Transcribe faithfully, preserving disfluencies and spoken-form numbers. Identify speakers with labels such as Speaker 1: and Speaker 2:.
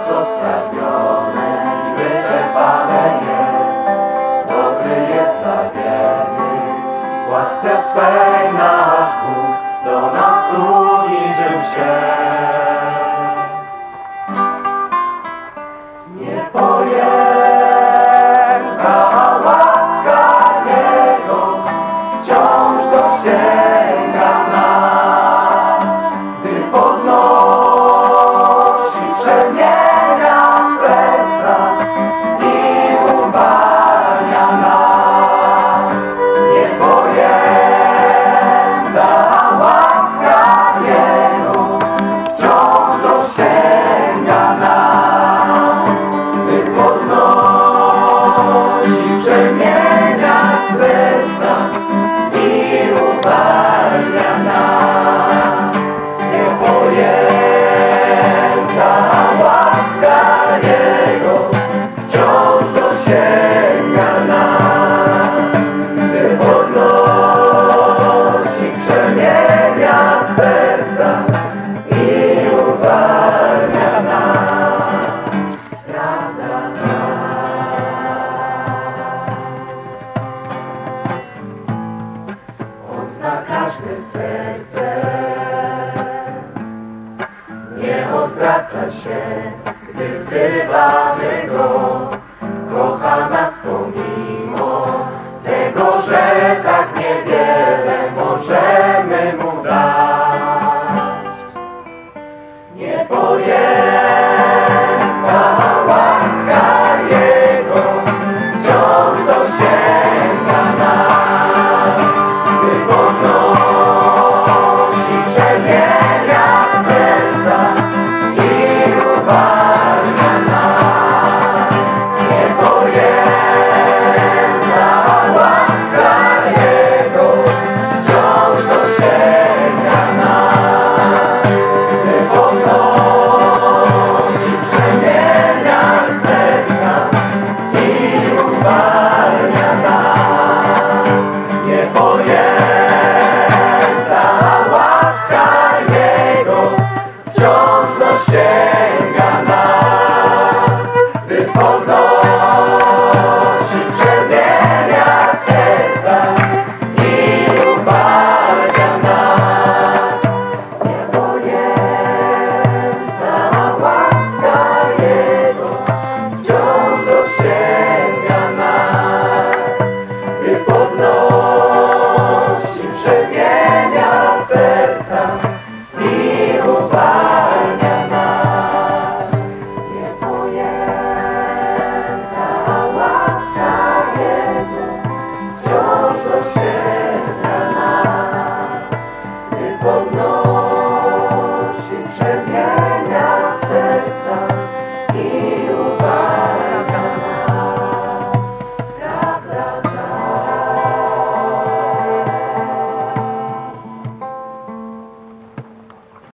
Speaker 1: co spragnione i wyczerpane jest. Dobry jest dla wiernych, w łasce swej nasz Bóg do nas uniżył się. Niepojęta łaska Jego wciąż dosięga nas, gdy podnosi, przemienia serca i uwalnia nas. Niepojęta łaska Jego wciąż dosięga nas, gdy podnosi, przemienia serca i uwalnia nas. Niepojęta łaska Jego wciąż dosięga nas, gdy podnosi, przemienia serca i uwalnia nas. Prawda ta. On zna każde serce, nie odwraca się, gdy wzywamy Go. Kocha nas pomimo tego, że tak niewiele możemy Mu dać. Niepojęta łaska Jego wciąż dosięga nas, gdy podnosi, przemienia serca i uwalnia nas. Niepojęta łaska Jego wciąż dosięga nas, gdy podnosi, przemienia serca i uwalnia nas. Niepojęta łaska Jego wciąż dosięga nas, gdy podnosi, przemienia serca i uwalnia nas. Niepojęta łaska Jego wciąż dosięga nas, gdy podnosi, przemienia serca i uwalnia nas. Niepojęta łaska Jego wciąż dosięga nas, gdy podnosi, przemienia